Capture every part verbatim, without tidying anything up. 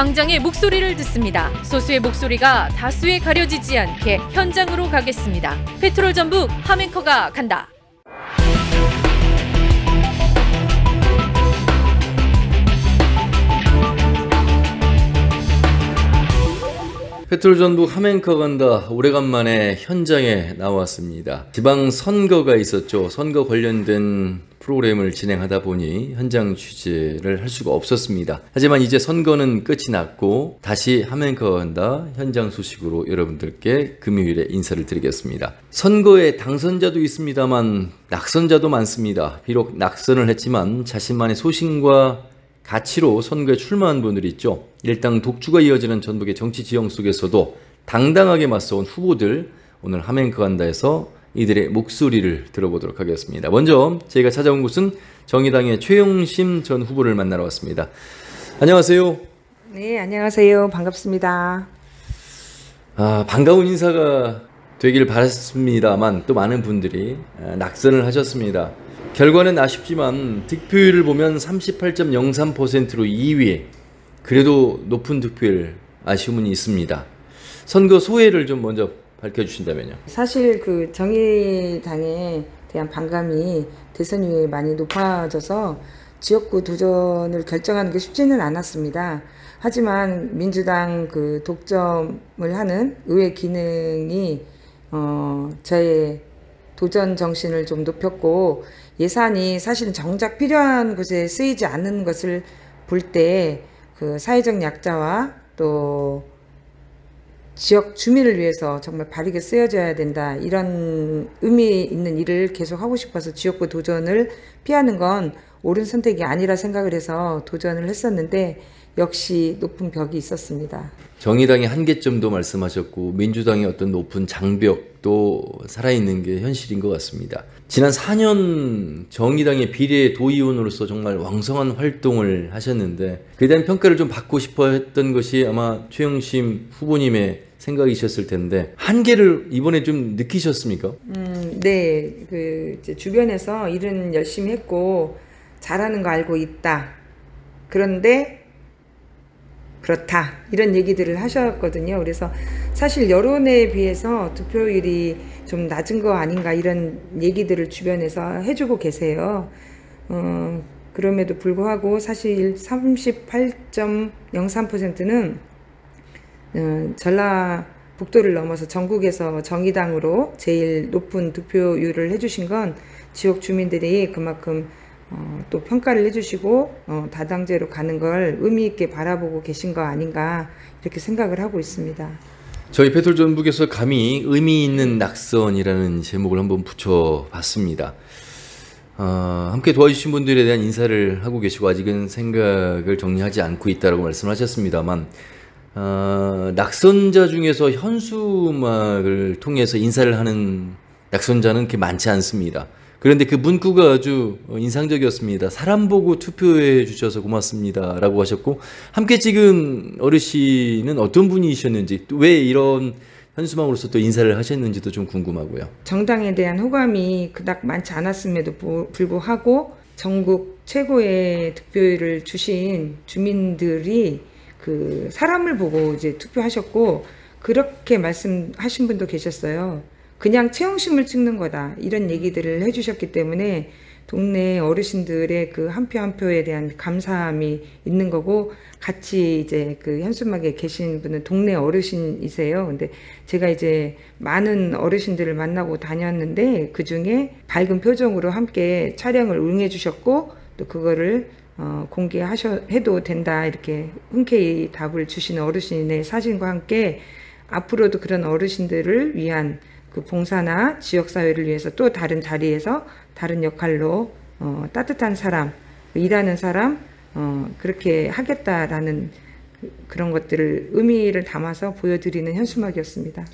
광장의 목소리를 듣습니다. 소수의 목소리가 다수에 가려지지 않게 현장으로 가겠습니다. 페트롤 전북 함앵커가 간다. 페트롤 전북 함앵커 간다. 오래간만에 현장에 나왔습니다. 지방선거가 있었죠. 선거 관련된 프로그램을 진행하다 보니 현장 취재를 할 수가 없었습니다. 하지만 이제 선거는 끝이 났고 다시 함앵커 간다 현장 소식으로 여러분들께 금요일에 인사를 드리겠습니다. 선거에 당선자도 있습니다만 낙선자도 많습니다. 비록 낙선을 했지만 자신만의 소신과 가치로 선거에 출마한 분들이 있죠. 일당 독주가 이어지는 전북의 정치 지형 속에서도 당당하게 맞서온 후보들, 오늘 함앵커 간다에서 이들의 목소리를 들어보도록 하겠습니다. 먼저 저희가 찾아온 곳은 정의당의 최용심 전 후보를 만나러 왔습니다. 안녕하세요. 네, 안녕하세요. 반갑습니다. 아, 반가운 인사가 되길 바랐습니다만 또 많은 분들이 낙선을 하셨습니다. 결과는 아쉽지만 득표율을 보면 삼십팔 점 영삼 퍼센트로 이 위. 그래도 높은 득표율 아쉬움은 있습니다. 선거 소회를 좀 먼저 밝혀주신다면요. 사실 그 정의당에 대한 반감이 대선 이후에 많이 높아져서 지역구 도전을 결정하는 게 쉽지는 않았습니다. 하지만 민주당 그 독점을 하는 의회 기능이 어, 저의 도전 정신을 좀 높였고, 예산이 사실은 정작 필요한 곳에 쓰이지 않는 것을 볼 때 그 사회적 약자와 또 지역 주민을 위해서 정말 바르게 쓰여져야 된다, 이런 의미 있는 일을 계속 하고 싶어서 지역구 도전을 피하는 건 옳은 선택이 아니라 생각을 해서 도전을 했었는데 역시 높은 벽이 있었습니다. 정의당의 한계점도 말씀하셨고 민주당의 어떤 높은 장벽도 살아있는 게 현실인 것 같습니다. 지난 사 년 정의당의 비례 도의원으로서 정말 왕성한 활동을 하셨는데 그에 대한 평가를 좀 받고 싶어 했던 것이 아마 최용심 후보님의 생각이셨을 텐데 한계를 이번에 좀 느끼셨습니까? 음, 네, 그 이제 주변에서 일은 열심히 했고 잘하는 거 알고 있다. 그런데 그렇다, 이런 얘기들을 하셨거든요. 그래서 사실 여론에 비해서 득표율이 좀 낮은 거 아닌가, 이런 얘기들을 주변에서 해주고 계세요. 어, 그럼에도 불구하고 사실 삼십팔 점 영삼 퍼센트는 어, 전라북도를 넘어서 전국에서 정의당으로 제일 높은 득표율을 해주신 건 지역 주민들이 그만큼 어, 또 평가를 해주시고 어, 다당제로 가는 걸 의미 있게 바라보고 계신 거 아닌가, 이렇게 생각을 하고 있습니다. 저희 페트롤 전북에서 감히 의미 있는 낙선이라는 제목을 한번 붙여봤습니다. 어, 함께 도와주신 분들에 대한 인사를 하고 계시고 아직은 생각을 정리하지 않고 있다고 말씀하셨습니다만 어, 낙선자 중에서 현수막을 통해서 인사를 하는 낙선자는 그렇게 많지 않습니다. 그런데 그 문구가 아주 인상적이었습니다. 사람 보고 투표해 주셔서 고맙습니다 라고 하셨고, 함께 찍은 어르신은 어떤 분이셨는지, 또 왜 이런 현수막으로서 또 인사를 하셨는지도 좀 궁금하고요. 정당에 대한 호감이 그닥 많지 않았음에도 불구하고 전국 최고의 득표율을 주신 주민들이 그 사람을 보고 이제 투표하셨고, 그렇게 말씀하신 분도 계셨어요. 그냥 채용심을 찍는 거다, 이런 얘기들을 해주셨기 때문에 동네 어르신들의 그 한 표 한 표에 대한 감사함이 있는 거고, 같이 이제 그 현수막에 계신 분은 동네 어르신이세요. 근데 제가 이제 많은 어르신들을 만나고 다녔는데 그 중에 밝은 표정으로 함께 촬영을 응해 주셨고, 또 그거를 어, 공개하셔 해도 된다, 이렇게 흔쾌히 답을 주시는 어르신의 사진과 함께 앞으로도 그런 어르신들을 위한 그 봉사나 지역사회를 위해서 또 다른 자리에서 다른 역할로 어, 따뜻한 사람, 일하는 사람, 어, 그렇게 하겠다라는 그런 것들을 의미를 담아서 보여드리는 현수막이었습니다.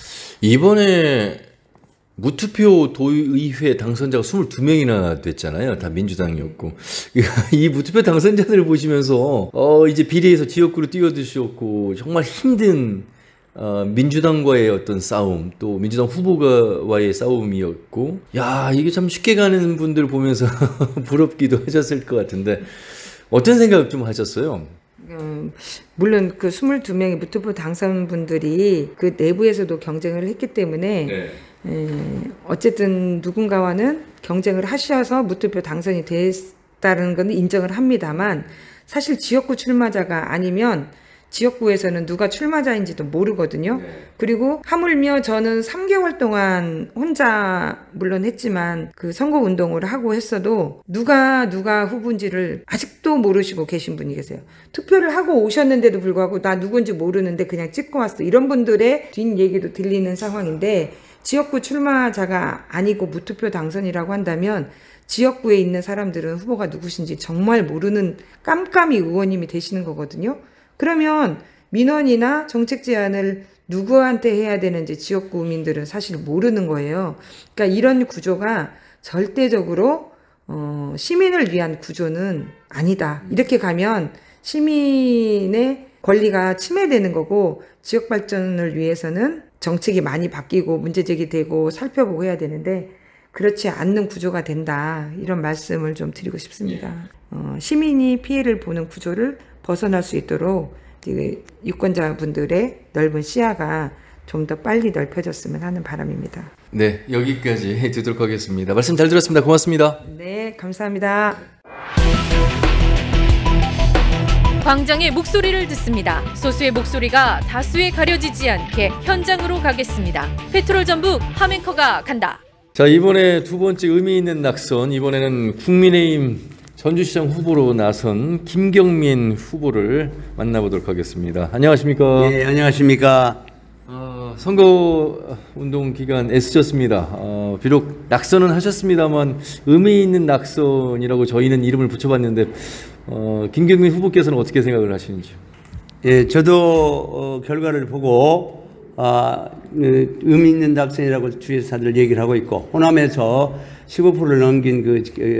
이번에 무투표 도의회 당선자가 이십이 명이나 됐잖아요. 다 민주당이었고. 이 무투표 당선자들을 보시면서 어, 이제 비례에서 지역구로 뛰어드셨고 정말 힘든 어, 민주당과의 어떤 싸움, 또 민주당 후보가와의 싸움이었고, 야, 이게 참 쉽게 가는 분들 보면서 부럽기도 하셨을 것 같은데 어떤 생각 좀 하셨어요? 어, 물론 그 이십이 명의 무투표 당선분들이 그 내부에서도 경쟁을 했기 때문에 네. 에, 어쨌든 누군가와는 경쟁을 하셔서 무투표 당선이 됐다는 건 인정을 합니다만 사실 지역구 출마자가 아니면 지역구에서는 누가 출마자인지도 모르거든요. 네. 그리고 하물며 저는 삼 개월 동안 혼자 물론 했지만 그 선거운동을 하고 했어도 누가 누가 후보인지를 아직도 모르시고 계신 분이 계세요. 투표를 하고 오셨는데도 불구하고 나 누군지 모르는데 그냥 찍고 왔어. 이런 분들의 뒷얘기도 들리는 상황인데 지역구 출마자가 아니고 무투표 당선이라고 한다면 지역구에 있는 사람들은 후보가 누구신지 정말 모르는 깜깜이 의원님이 되시는 거거든요. 그러면 민원이나 정책 제안을 누구한테 해야 되는지 지역구민들은 사실 모르는 거예요. 그러니까 이런 구조가 절대적으로 어, 시민을 위한 구조는 아니다. 이렇게 가면 시민의 권리가 침해되는 거고 지역 발전을 위해서는 정책이 많이 바뀌고 문제제기되고 살펴보고 해야 되는데 그렇지 않는 구조가 된다. 이런 말씀을 좀 드리고 싶습니다. 어, 시민이 피해를 보는 구조를 벗어날 수 있도록 유권자분들의 넓은 시야가 좀 더 빨리 넓혀졌으면 하는 바람입니다. 네, 여기까지 듣도록 하겠습니다. 말씀 잘 들었습니다. 고맙습니다. 네, 감사합니다. 광장의 목소리를 듣습니다. 소수의 목소리가 다수에 가려지지 않게 현장으로 가겠습니다. 페트롤 전북 함앵커가 간다. 자, 이번에 두 번째 의미 있는 낙선, 이번에는 국민의힘 전주시장 후보로 나선 김경민 후보를 만나보도록 하겠습니다. 안녕하십니까? 네, 안녕하십니까? 어, 선거 운동 기간 애쓰셨습니다. 어, 비록 낙선은 하셨습니다만 의미 있는 낙선이라고 저희는 이름을 붙여봤는데 어, 김경민 후보께서는 어떻게 생각을 하시는지요? 예, 저도 어, 결과를 보고 아, 그, 의미 있는 낙선이라고 주위에서 다들 얘기를 하고 있고 호남에서 십오 퍼센트를 넘긴 그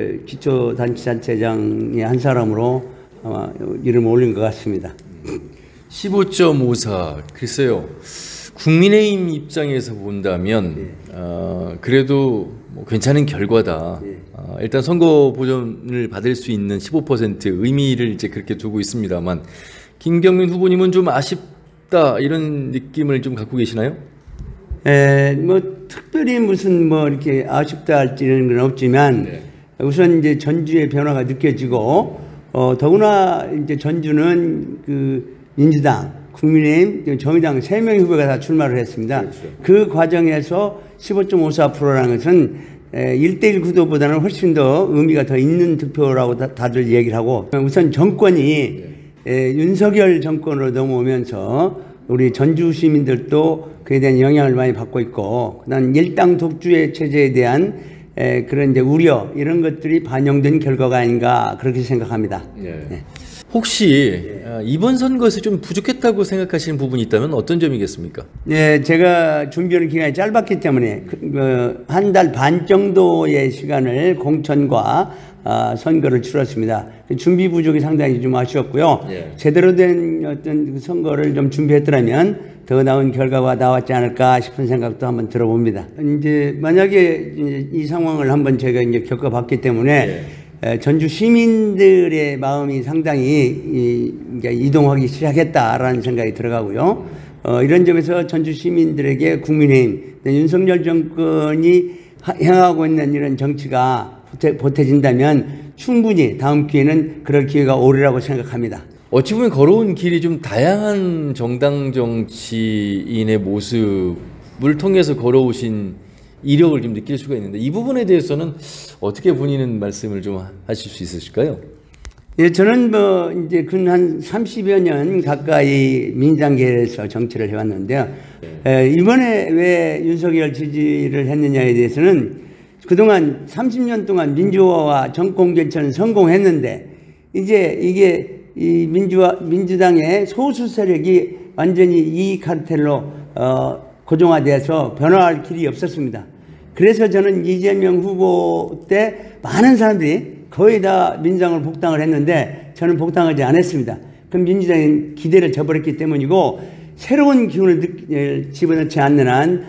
기초단체장의 한 사람으로 아마 이름을 올린 것 같습니다. 십오 점 오사 글쎄요. 국민의힘 입장에서 본다면 네. 어, 그래도 뭐 괜찮은 결과다. 네. 어, 일단 선거 보전을 받을 수 있는 십오 퍼센트 의미를 이제 그렇게 두고 있습니다만 김경민 후보님은 좀 아쉽다 이런 느낌을 좀 갖고 계시나요? 에, 뭐 특별히 무슨 뭐 이렇게 아쉽다 할지는 건 없지만 네. 우선 이제 전주의 변화가 느껴지고 어, 더구나 이제 전주는 그 민주당, 국민의힘, 정의당 세 명의 후보가 다 출마를 했습니다. 그렇죠. 그 과정에서 십오 점 오사 퍼센트라는 것은 일 대일 구도보다는 훨씬 더 의미가 더 있는 득표라고 다, 다들 얘기를 하고 우선 정권이 네. 에, 윤석열 정권으로 넘어오면서 우리 전주 시민들도 그에 대한 영향을 많이 받고 있고, 그다음 일당 독주의 체제에 대한 에, 그런 이제 우려 이런 것들이 반영된 결과가 아닌가 그렇게 생각합니다. 네. 네. 혹시 네. 이번 선거에서 좀 부족했다고 생각하시는 부분이 있다면 어떤 점이겠습니까? 네, 제가 준비하는 기간이 짧았기 때문에 그, 한 달 반 정도의 시간을 공천과 아, 선거를 치렀습니다. 준비 부족이 상당히 좀 아쉬웠고요. 예. 제대로 된 어떤 선거를 좀 준비했더라면 더 나은 결과가 나왔지 않을까 싶은 생각도 한번 들어봅니다. 이제 만약에 이제 이 상황을 한번 제가 이제 겪어봤기 때문에 예. 전주 시민들의 마음이 상당히 이, 이제 이동하기 시작했다라는 생각이 들어가고요. 어, 이런 점에서 전주 시민들에게 국민의힘, 윤석열 정권이 행하고 있는 이런 정치가 보태, 보태진다면 충분히 다음 기회는 그럴 기회가 오리라고 생각합니다. 어찌 보면 걸어온 길이 좀 다양한 정당 정치인의 모습을 통해서 걸어오신 이력을 좀 느낄 수가 있는데 이 부분에 대해서는 어떻게 본인은 말씀을 좀 하실 수 있으실까요? 예, 저는 뭐 이제 근 한 삼십여 년 가까이 민주당계에서 정치를 해왔는데요. 네. 에, 이번에 왜 윤석열 지지를 했느냐에 대해서는 그동안 삼십 년 동안 민주화와 정권 개편은 성공했는데 이제 이게 이 민주화 민주당의 소수 세력이 완전히 이 카르텔로 어, 고정화돼서 변화할 길이 없었습니다. 그래서 저는 이재명 후보 때 많은 사람들이 거의 다 민주당을 복당을 했는데 저는 복당하지 않았습니다. 그럼 민주당이 기대를 저버렸기 때문이고 새로운 기운을 집어넣지 않는 한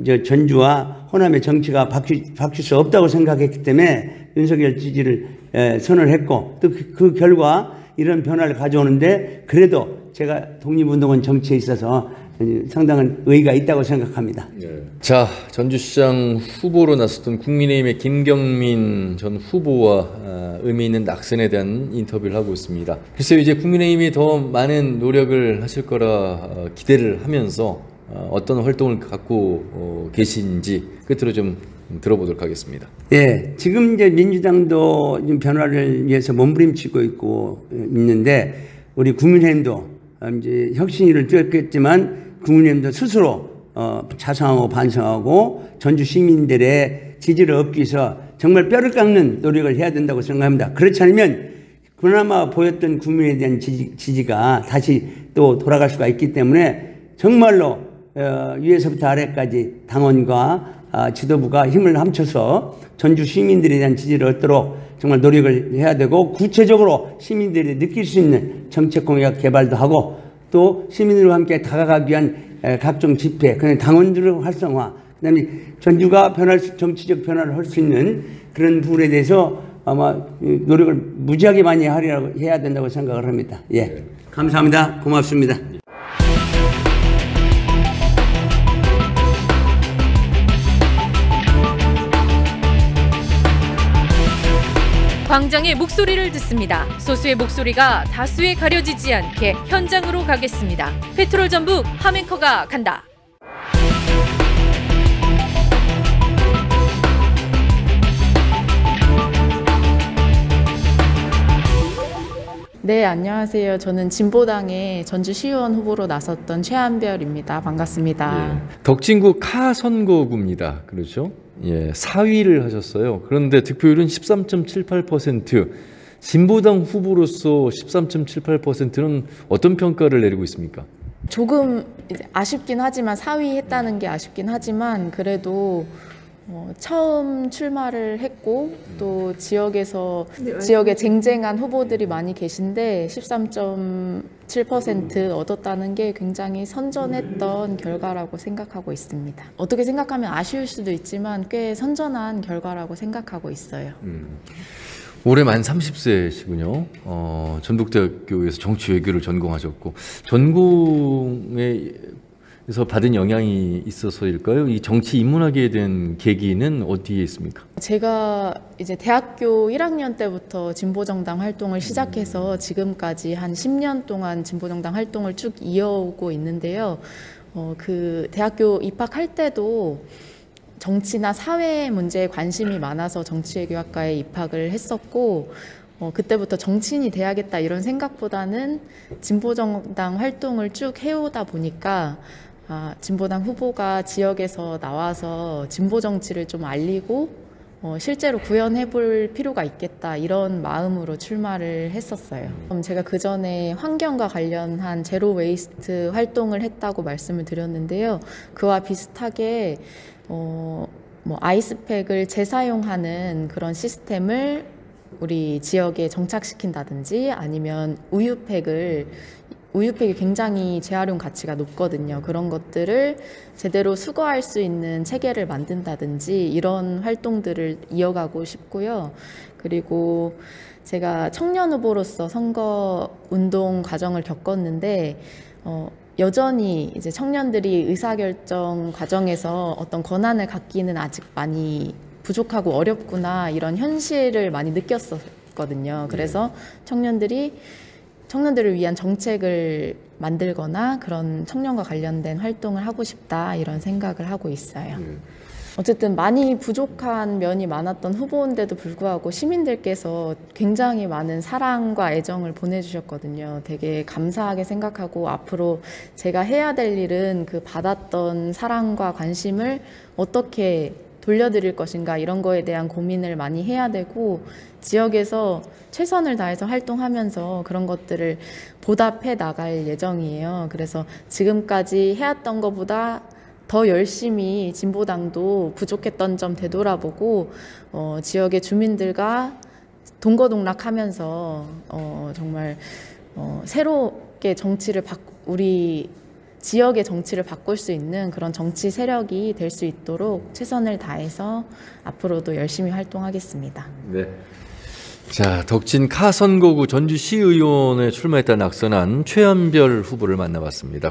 전주와 호남의 정치가 바뀌, 바뀔 수 없다고 생각했기 때문에 윤석열 지지를 에, 선언을 했고 또 그 그 결과 이런 변화를 가져오는데 그래도 제가 독립운동은 정치에 있어서 상당한 의의가 있다고 생각합니다. 네. 자, 전주시장 후보로 나섰던 국민의힘의 김경민 전 후보와 아, 의미 있는 낙선에 대한 인터뷰를 하고 있습니다. 글쎄요, 이제 국민의힘이 더 많은 노력을 하실 거라 어, 기대를 하면서 어, 어떤 활동을 갖고 어, 계신지 끝으로 좀 들어보도록 하겠습니다. 예, 지금 이제 민주당도 좀 변화를 위해서 몸부림치고 있고 있는데 우리 국민의힘도 이제 혁신위를 뛰었겠지만 국민의힘도 스스로 어, 자성하고 반성하고 전주 시민들의 지지를 얻기 위해서 정말 뼈를 깎는 노력을 해야 된다고 생각합니다. 그렇지 않으면 그나마 보였던 국민에 대한 지지, 지지가 다시 또 돌아갈 수가 있기 때문에 정말로 어, 위에서부터 아래까지 당원과 아, 지도부가 힘을 합쳐서 전주 시민들에 대한 지지를 얻도록 정말 노력을 해야 되고 구체적으로 시민들이 느낄 수 있는 정책 공약 개발도 하고 또 시민들과 함께 다가가기 위한 에, 각종 집회, 그다음에 당원들의 활성화, 그다음에 전주가 변할 수, 정치적 변화를 할 수 있는 그런 부분에 대해서 아마 노력을 무지하게 많이 하려고 해야 된다고 생각을 합니다. 예, 감사합니다. 고맙습니다. 광장의 목소리를 듣습니다. 소수의 목소리가 다수에 가려지지 않게 현장으로 가겠습니다. 페트롤 전북 함앵커가 간다. 네, 안녕하세요. 저는 진보당의 전주시의원 후보로 나섰던 최한별입니다. 반갑습니다. 예. 덕진구 카 선거구입니다. 그렇죠? 예, 사 위를 하셨어요. 그런데 득표율은 십삼 점 칠팔 퍼센트. 진보당 후보로서 십삼 점 칠팔 퍼센트는 어떤 평가를 내리고 있습니까? 조금 이제 아쉽긴 하지만 사 위 했다는 게 아쉽긴 하지만 그래도 어, 처음 출마를 했고 또 지역에서 지역에 쟁쟁한 후보들이 많이 계신데 십삼 점 칠 퍼센트 얻었다는 게 굉장히 선전했던 결과라고 생각하고 있습니다. 어떻게 생각하면 아쉬울 수도 있지만 꽤 선전한 결과라고 생각하고 있어요. 음. 올해 만 삼십 세시군요. 어, 전북대학교에서 정치외교를 전공하셨고 전공에 그래서 받은 영향이 있어서일까요? 이 정치 입문하게 된 계기는 어디에 있습니까? 제가 이제 대학교 일 학년 때부터 진보정당 활동을 시작해서 지금까지 한 십 년 동안 진보정당 활동을 쭉 이어오고 있는데요. 어, 그 대학교 입학할 때도 정치나 사회 문제에 관심이 많아서 정치외교학과에 입학을 했었고 어, 그때부터 정치인이 돼야겠다 이런 생각보다는 진보정당 활동을 쭉 해오다 보니까 아, 진보당 후보가 지역에서 나와서 진보 정치를 좀 알리고 어, 실제로 구현해 볼 필요가 있겠다 이런 마음으로 출마를 했었어요. 그럼 제가 그 전에 환경과 관련한 제로 웨이스트 활동을 했다고 말씀을 드렸는데요. 그와 비슷하게 어, 뭐 아이스팩을 재사용하는 그런 시스템을 우리 지역에 정착시킨다든지 아니면 우유팩을 우유팩이 굉장히 재활용 가치가 높거든요. 그런 것들을 제대로 수거할 수 있는 체계를 만든다든지 이런 활동들을 이어가고 싶고요. 그리고 제가 청년 후보로서 선거 운동 과정을 겪었는데 어, 여전히 이제 청년들이 의사결정 과정에서 어떤 권한을 갖기는 아직 많이 부족하고 어렵구나 이런 현실을 많이 느꼈었거든요. 그래서 청년들이 청년들을 위한 정책을 만들거나 그런 청년과 관련된 활동을 하고 싶다 이런 생각을 하고 있어요. 어쨌든 많이 부족한 면이 많았던 후보인데도 불구하고 시민들께서 굉장히 많은 사랑과 애정을 보내주셨거든요. 되게 감사하게 생각하고 앞으로 제가 해야 될 일은 그 받았던 사랑과 관심을 어떻게 돌려드릴 것인가 이런 거에 대한 고민을 많이 해야 되고 지역에서 최선을 다해서 활동하면서 그런 것들을 보답해 나갈 예정이에요. 그래서 지금까지 해왔던 것보다 더 열심히 진보당도 부족했던 점 되돌아보고 어, 지역의 주민들과 동거동락하면서 어, 정말 어, 새롭게 정치를 바, 우리 지역의 정치를 바꿀 수 있는 그런 정치 세력이 될 수 있도록 최선을 다해서 앞으로도 열심히 활동하겠습니다. 네. 자, 덕진 카 선거구 전주시의원에 출마했다 낙선한 최연별 후보를 만나봤습니다.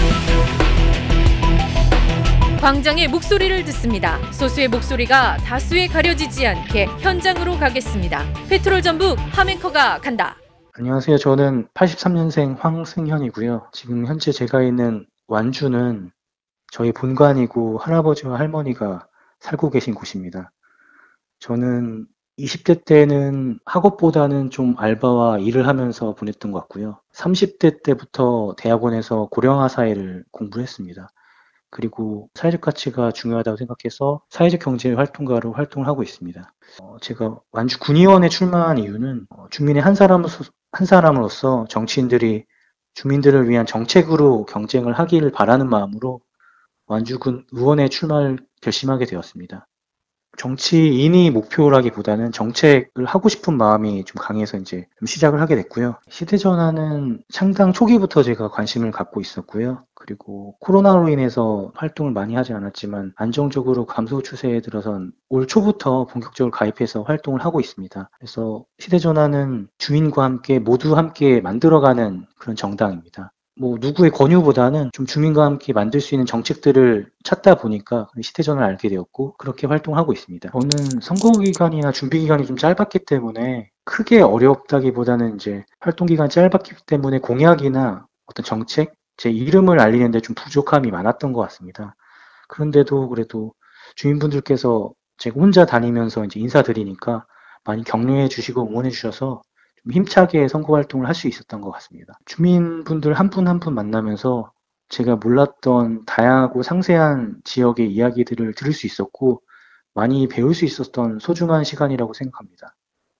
광장의 목소리를 듣습니다. 소수의 목소리가 다수에 가려지지 않게 현장으로 가겠습니다. 페트롤 전북 함앵커가 간다. 안녕하세요. 저는 팔십삼 년생 황승현이고요. 지금 현재 제가 있는 완주는 저희 본관이고 할아버지와 할머니가 살고 계신 곳입니다. 저는 이십 대 때는 학업보다는 좀 알바와 일을 하면서 보냈던 것 같고요. 삼십 대 때부터 대학원에서 고령화 사회를 공부했습니다. 그리고 사회적 가치가 중요하다고 생각해서 사회적 경제 활동가로 활동을 하고 있습니다. 어, 제가 완주 군의원에 출마한 이유는 어, 주민의 한 사람으로서, 한 사람으로서 정치인들이 주민들을 위한 정책으로 경쟁을 하기를 바라는 마음으로 완주군 의원에 출마를 결심하게 되었습니다. 정치인이 목표라기보다는 정책을 하고 싶은 마음이 좀 강해서 이제 좀 시작을 하게 됐고요. 시대전환은 창당 초기부터 제가 관심을 갖고 있었고요. 그리고 코로나로 인해서 활동을 많이 하지 않았지만 안정적으로 감소 추세에 들어선 올 초부터 본격적으로 가입해서 활동을 하고 있습니다. 그래서 시대전환은 주민과 함께 모두 함께 만들어가는 그런 정당입니다. 뭐 누구의 권유보다는 좀 주민과 함께 만들 수 있는 정책들을 찾다 보니까 시대전환을 알게 되었고 그렇게 활동하고 있습니다. 저는 선거 기간이나 준비 기간이 좀 짧았기 때문에 크게 어렵다기보다는 이제 활동 기간이 짧았기 때문에 공약이나 어떤 정책, 제 이름을 알리는데 좀 부족함이 많았던 것 같습니다. 그런데도 그래도 주민분들께서 제가 혼자 다니면서 이제 인사드리니까 많이 격려해 주시고 응원해 주셔서 좀 힘차게 선거 활동을 할 수 있었던 것 같습니다. 주민분들 한 분 한 분 만나면서 제가 몰랐던 다양하고 상세한 지역의 이야기들을 들을 수 있었고 많이 배울 수 있었던 소중한 시간이라고 생각합니다.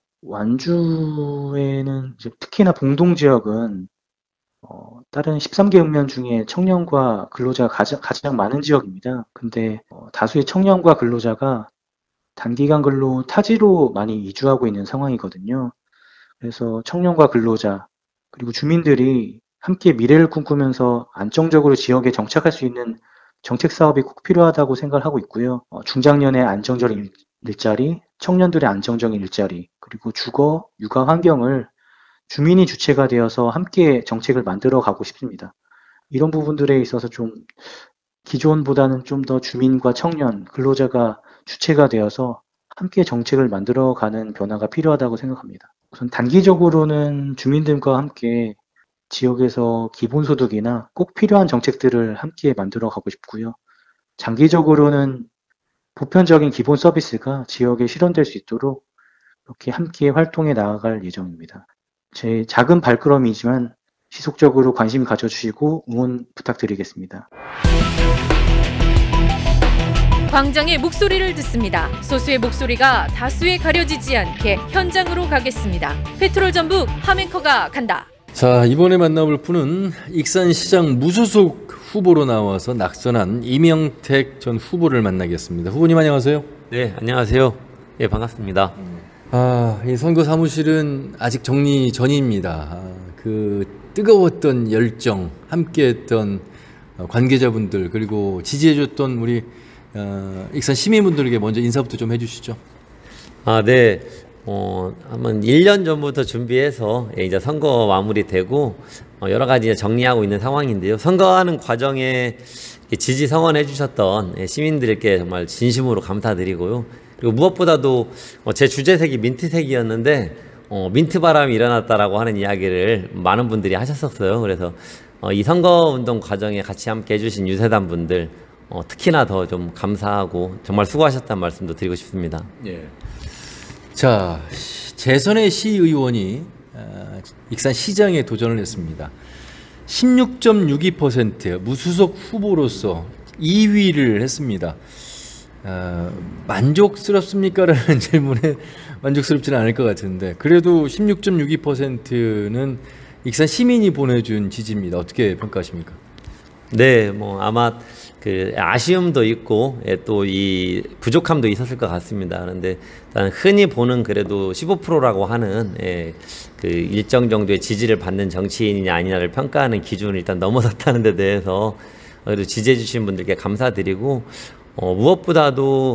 완주에는 이제 특히나 봉동 지역은 어, 다른 십삼 개 읍면 중에 청년과 근로자가 가장, 가장 많은 지역입니다. 근데 어, 다수의 청년과 근로자가 단기간 근로 타지로 많이 이주하고 있는 상황이거든요. 그래서 청년과 근로자 그리고 주민들이 함께 미래를 꿈꾸면서 안정적으로 지역에 정착할 수 있는 정책 사업이 꼭 필요하다고 생각을 하고 있고요. 어, 중장년의 안정적인 일, 일자리, 청년들의 안정적인 일자리, 그리고 주거, 육아 환경을 주민이 주체가 되어서 함께 정책을 만들어 가고 싶습니다. 이런 부분들에 있어서 좀 기존보다는 좀 더 주민과 청년, 근로자가 주체가 되어서 함께 정책을 만들어가는 변화가 필요하다고 생각합니다. 우선 단기적으로는 주민들과 함께 지역에서 기본소득이나 꼭 필요한 정책들을 함께 만들어 가고 싶고요. 장기적으로는 보편적인 기본 서비스가 지역에 실현될 수 있도록 이렇게 함께 활동해 나아갈 예정입니다. 제 작은 발걸음이지만 지속적으로 관심 가져주시고 응원 부탁드리겠습니다. 광장의 목소리를 듣습니다. 소수의 목소리가 다수에 가려지지 않게 현장으로 가겠습니다. 페트롤 전북 함앵커가 간다. 자, 이번에 만나볼 분은 익산시장 무소속 후보로 나와서 낙선한 이명택 전 후보를 만나겠습니다. 후보님 안녕하세요. 네, 안녕하세요. 예, 반갑습니다. 아, 이 선거 사무실은 아직 정리 전입니다. 아, 그 뜨거웠던 열정, 함께했던 관계자분들 그리고 지지해줬던 우리 어, 익산 시민분들에게 먼저 인사부터 좀 해주시죠. 아, 네. 어, 한번 일 년 전부터 준비해서 이제 선거 마무리되고 어, 여러 가지 정리하고 있는 상황인데요. 선거하는 과정에 지지 성원해 주셨던 시민들께 정말 진심으로 감사드리고요. 그리고 무엇보다도 어, 제 주제색이 민트색이었는데 어, 민트 바람이 일어났다라고 하는 이야기를 많은 분들이 하셨었어요. 그래서 어, 이 선거운동 과정에 같이 함께 해주신 유세단 분들 어, 특히나 더 좀 감사하고 정말 수고하셨다는 말씀도 드리고 싶습니다. 예. 자, 재선의 시의원이 어, 익산 시장에 도전을 했습니다. 십육 점 육이 퍼센트 무수속 후보로서 이 위를 했습니다. 어, 만족스럽습니까? 라는 질문에 만족스럽지는 않을 것 같은데 그래도 십육 점 육이 퍼센트는 익산 시민이 보내준 지지입니다. 어떻게 평가하십니까? 네, 뭐 아마 그 아쉬움도 있고 또 이 부족함도 있었을 것 같습니다. 그런데 일단 흔히 보는 그래도 십오 퍼센트라고 하는 예, 그 일정 정도의 지지를 받는 정치인이냐 아니냐를 평가하는 기준을 일단 넘어섰다는 데 대해서 그래도 지지해 주신 분들께 감사드리고 어, 무엇보다도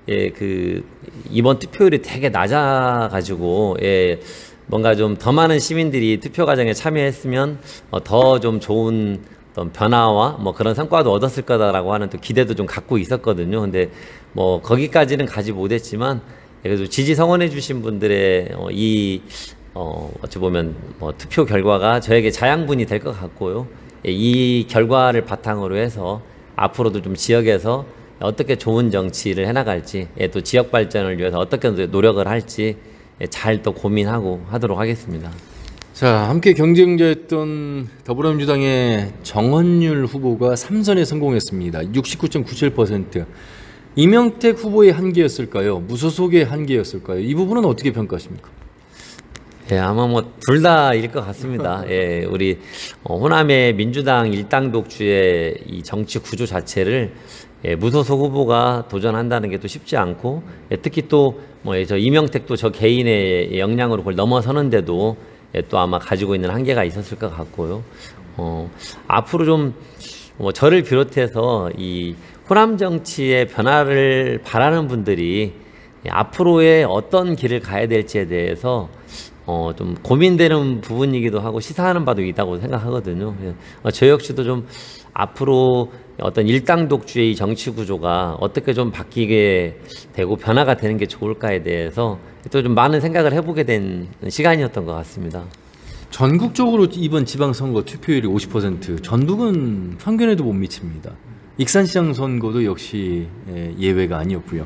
예, 그 이번 투표율이 되게 낮아가지고 예, 뭔가 좀 더 많은 시민들이 투표 과정에 참여했으면 어, 더 좀 좋은 어떤 변화와 뭐 그런 성과도 얻었을 거다라고 하는 또 기대도 좀 갖고 있었거든요. 근데 뭐 거기까지는 가지 못했지만 그래도 지지 성원해 주신 분들의 어, 이 어, 어찌 보면 뭐 투표 결과가 저에게 자양분이 될 것 같고요. 예, 이 결과를 바탕으로 해서 앞으로도 좀 지역에서 어떻게 좋은 정치를 해나갈지, 예, 또 지역 발전을 위해서 어떻게 노력을 할지 예, 잘 또 고민하고 하도록 하겠습니다. 자, 함께 경쟁자였던 더불어민주당의 정헌율 후보가 삼선에 성공했습니다. 육십구 점 구칠 퍼센트. 이명택 후보의 한계였을까요? 무소속의 한계였을까요? 이 부분은 어떻게 평가하십니까? 예, 아마 뭐 둘 다일 것 같습니다. 예, 우리 어, 호남의 민주당 일당 독주의 이 정치 구조 자체를 예, 무소속 후보가 도전한다는 게 또 쉽지 않고 예, 특히 또 뭐 저 이명택도 저 개인의 역량으로 그걸 넘어서는데도 예, 또 아마 가지고 있는 한계가 있었을 것 같고요. 어, 앞으로 좀 뭐 저를 비롯해서 이 호남 정치의 변화를 바라는 분들이 예, 앞으로의 어떤 길을 가야 될지에 대해서 어, 좀 고민되는 부분이기도 하고 시사하는 바도 있다고 생각하거든요. 어, 저 역시도 좀 앞으로 어떤 일당 독주의 정치 구조가 어떻게 좀 바뀌게 되고 변화가 되는 게 좋을까에 대해서 또 좀 많은 생각을 해보게 된 시간이었던 것 같습니다. 전국적으로 이번 지방선거 투표율이 오십 퍼센트, 전북은 평균에도 못 미칩니다. 익산시장 선거도 역시 예외가 아니었고요.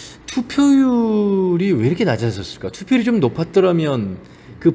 투표율이 왜 이렇게 낮아졌을까? 투표율이 좀 높았더라면 그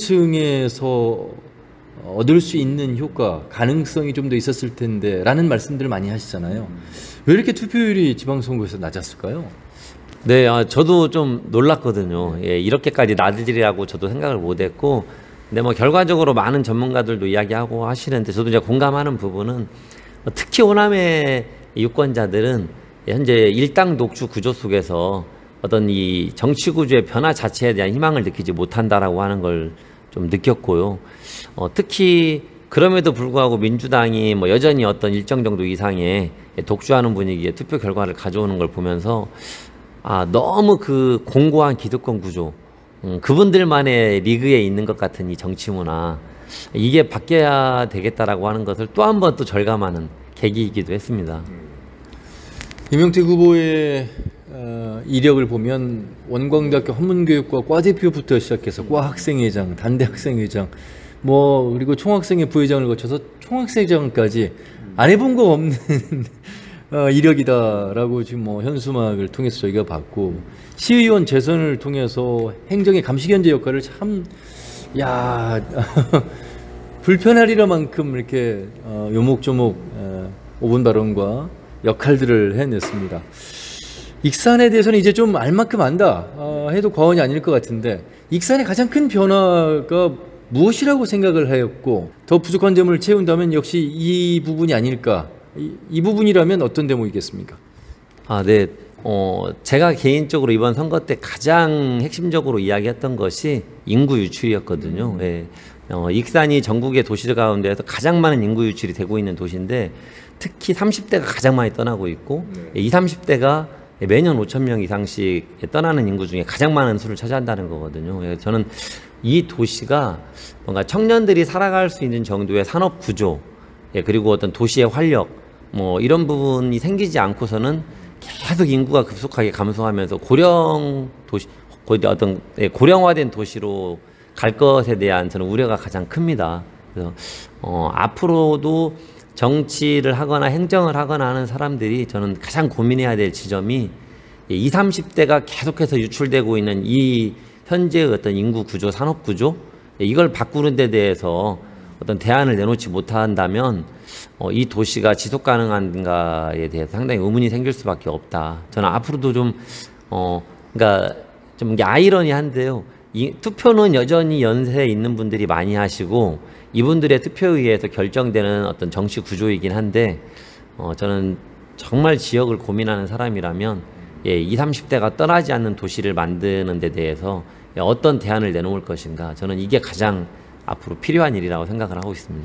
부동층에서 얻을 수 있는 효과, 가능성이 좀 더 있었을 텐데 라는 말씀들을 많이 하시잖아요. 왜 이렇게 투표율이 지방선거에서 낮았을까요? 네, 아, 저도 좀 놀랐거든요. 예, 이렇게까지 낮으리라고 저도 생각을 못했고, 근데 뭐 결과적으로 많은 전문가들도 이야기하고 하시는데 저도 이제 공감하는 부분은 특히 호남의 유권자들은 현재 일당 독주 구조 속에서 어떤 이 정치 구조의 변화 자체에 대한 희망을 느끼지 못한다라고 하는 걸 좀 느꼈고요. 어, 특히 그럼에도 불구하고 민주당이 뭐 여전히 어떤 일정 정도 이상의 독주하는 분위기에 투표 결과를 가져오는 걸 보면서 아, 너무 그 공고한 기득권 구조, 음, 그분들만의 리그에 있는 것 같은 이 정치 문화, 이게 바뀌어야 되겠다라고 하는 것을 또 한 번 또 절감하는 계기이기도 했습니다. 이명택 후보의 어, 이력을 보면 원광대학교 한문교육과 과대표부터 시작해서 과 학생회장, 단대 학생회장, 뭐 그리고 총학생회 부회장을 거쳐서 총학생회장까지 안 해본 거 없는 어, 이력이다라고 지금 뭐 현수막을 통해서 저희가 봤고, 시의원 재선을 통해서 행정의 감시견제 역할을 참, 야 불편하리라 만큼 이렇게 어, 요목조목 어, 오 분 발언과 역할들을 해냈습니다. 익산에 대해서는 이제 좀 알만큼 안다 어, 해도 과언이 아닐 것 같은데, 익산의 가장 큰 변화가 무엇이라고 생각을 하였고, 더 부족한 점을 채운다면 역시 이 부분이 아닐까. 이, 이 부분이라면 어떤 대목이겠습니까? 아, 네. 어, 제가 개인적으로 이번 선거 때 가장 핵심적으로 이야기했던 것이 인구 유출이었거든요. 음. 예. 어, 익산이 전국의 도시들 가운데에서 가장 많은 인구 유출이 되고 있는 도시인데, 특히 삼십 대가 가장 많이 떠나고 있고, 네. 이십, 삼십 대가 매년 오천 명 이상씩 떠나는 인구 중에 가장 많은 수를 차지한다는 거거든요. 예. 저는 이 도시가 뭔가 청년들이 살아갈 수 있는 정도의 산업 구조, 예, 그리고 어떤 도시의 활력, 뭐 이런 부분이 생기지 않고서는 계속 인구가 급속하게 감소하면서 고령 도시, 어떤 고령화된 도시로 갈 것에 대한 저는 우려가 가장 큽니다. 그래서 어, 앞으로도 정치를 하거나 행정을 하거나 하는 사람들이 저는 가장 고민해야 될 지점이 이십, 삼십 대가 계속해서 유출되고 있는 이 현재의 어떤 인구 구조, 산업 구조, 이걸 바꾸는 데 대해서 어떤 대안을 내놓지 못한다면 어, 이 도시가 지속 가능한가에 대해서 상당히 의문이 생길 수밖에 없다. 저는 앞으로도 좀, 어, 그러니까 좀 이게 아이러니한데요. 이 투표는 여전히 연세에 있는 분들이 많이 하시고 이분들의 투표에 의해서 결정되는 어떤 정치 구조이긴 한데, 어, 저는 정말 지역을 고민하는 사람이라면 예, 이십, 삼십 대가 떠나지 않는 도시를 만드는 데 대해서 어떤 대안을 내놓을 것인가, 저는 이게 가장 앞으로 필요한 일이라고 생각을 하고 있습니다.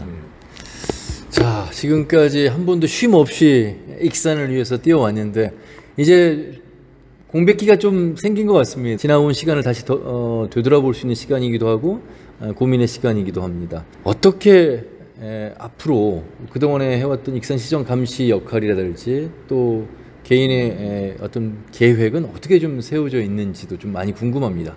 자, 지금까지 한 번도 쉼 없이 익산을 위해서 뛰어왔는데 이제 공백기가 좀 생긴 것 같습니다. 지나온 시간을 다시 더, 어, 되돌아볼 수 있는 시간이기도 하고 어, 고민의 시간이기도 합니다. 어떻게 에, 앞으로 그동안에 해왔던 익산시정 감시 역할이라든지 또 개인의 에, 어떤 계획은 어떻게 좀 세워져 있는지도 좀 많이 궁금합니다.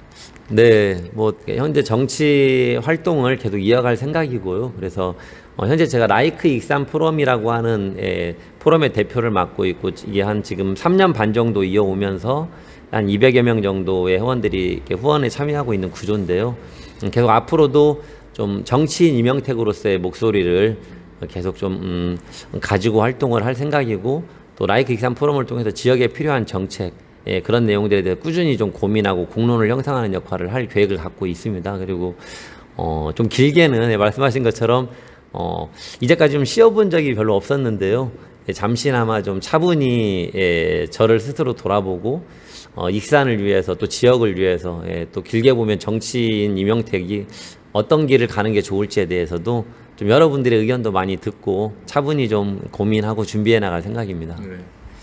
네, 뭐 현재 정치 활동을 계속 이어갈 생각이고요. 그래서 어, 현재 제가 라이크 익산 포럼이라고 하는 에, 포럼의 대표를 맡고 있고 이게 한 지금 삼 년 반 정도 이어오면서 한 이백여 명 정도의 회원들이 이렇게 후원에 참여하고 있는 구조인데요. 음, 계속 앞으로도 좀 정치인 이명택으로서의 목소리를 계속 좀 음, 가지고 활동을 할 생각이고 또 라이크 익산 포럼을 통해서 지역에 필요한 정책 예, 그런 내용들에 대해 꾸준히 좀 고민하고 공론을 형성하는 역할을 할 계획을 갖고 있습니다. 그리고 어, 좀 길게는 예, 말씀하신 것처럼 어, 이제까지 좀 쉬어본 적이 별로 없었는데요. 예, 잠시나마 좀 차분히 예, 저를 스스로 돌아보고 어, 익산을 위해서 또 지역을 위해서 예, 또 길게 보면 정치인 이명택이 어떤 길을 가는 게 좋을지에 대해서도 좀 여러분들의 의견도 많이 듣고 차분히 좀 고민하고 준비해 나갈 생각입니다. 네.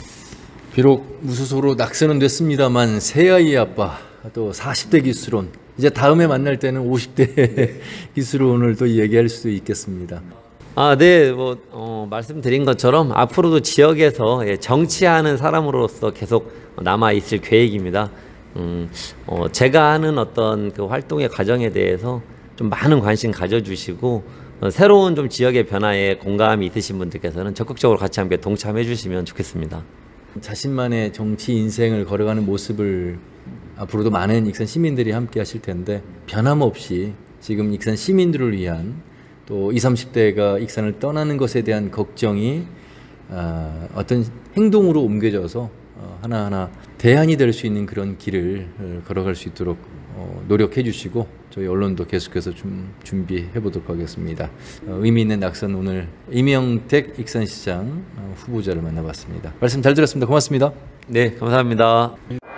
비록 무소속으로 낙선은 됐습니다만 새아이 아빠 또 사십 대 기수론 이제 다음에 만날 때는 오십 대 기수론을 또 얘기할 수도 있겠습니다. 아, 네, 뭐 어, 말씀드린 것처럼 앞으로도 지역에서 예, 정치하는 사람으로서 계속 남아 있을 계획입니다. 음, 어, 제가 하는 어떤 그 활동의 과정에 대해서 좀 많은 관심 가져주시고 어, 새로운 좀 지역의 변화에 공감이 있으신 분들께서는 적극적으로 같이 함께 동참해 주시면 좋겠습니다. 자신만의 정치 인생을 걸어가는 모습을 앞으로도 많은 익산 시민들이 함께 하실 텐데 변함없이 지금 익산 시민들을 위한 또 이십, 삼십 대가 익산을 떠나는 것에 대한 걱정이 어, 어떤 행동으로 옮겨져서 어, 하나하나 대안이 될 수 있는 그런 길을 어, 걸어갈 수 있도록 어, 노력해 주시고 저희 언론도 계속해서 좀 준비해 보도록 하겠습니다. 어, 의미 있는 낙선 오늘 이명택 익산시장 어, 후보자를 만나봤습니다. 말씀 잘 들었습니다. 고맙습니다. 네, 감사합니다.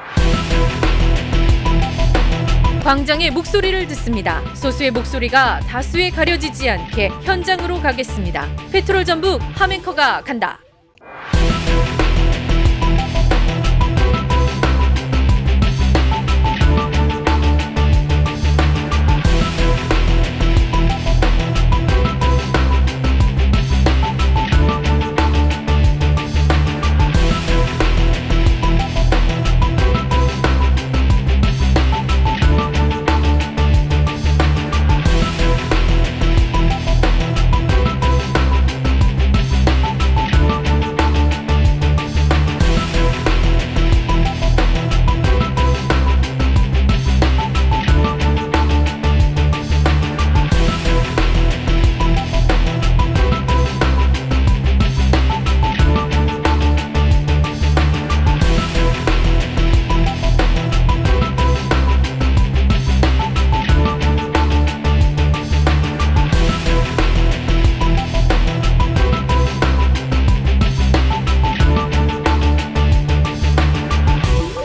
광장의 목소리를 듣습니다. 소수의 목소리가 다수에 가려지지 않게 현장으로 가겠습니다. 페트롤 전북 함앵커가 간다.